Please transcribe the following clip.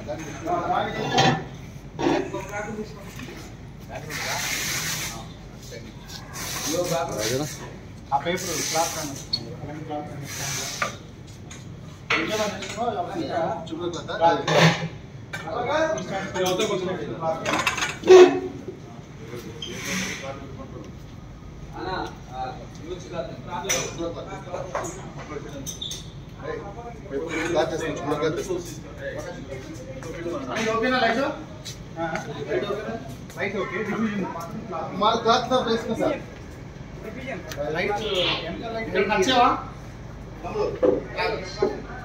ఆ paper class ఓకేనా light light okay మా క్లాత్ తో ప్లేస్ కదా సార్ లైట్ ఎంత లైట్ నచ్చావా